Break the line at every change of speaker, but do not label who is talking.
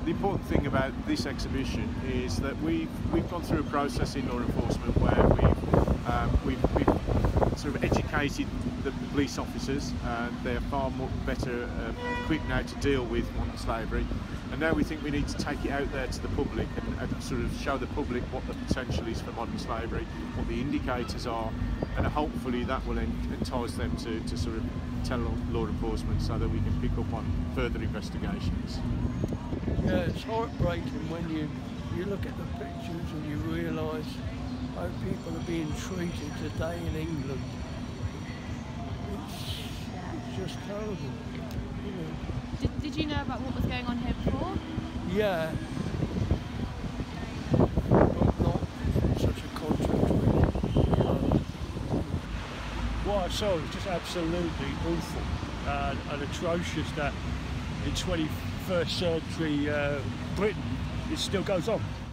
the important thing about this exhibition is that we've gone through a process in law enforcement where we've sort of educated the police officers, and they're far more better equipped now to deal with modern slavery. And now we think we need to take it out there to the public and sort of show the public what the potential is for modern slavery, what the indicators are, and hopefully that will entice them to sort of tell law enforcement so that we can pick up on further investigations.
Yeah, it's heartbreaking when you look at the pictures and you realise how people are being treated today in England. It's just terrible, you know.
Did you know about what was going on here before?
Yeah, but not in such a context, really.
What I saw was just absolutely awful and atrocious that in 21st century Britain it still goes on.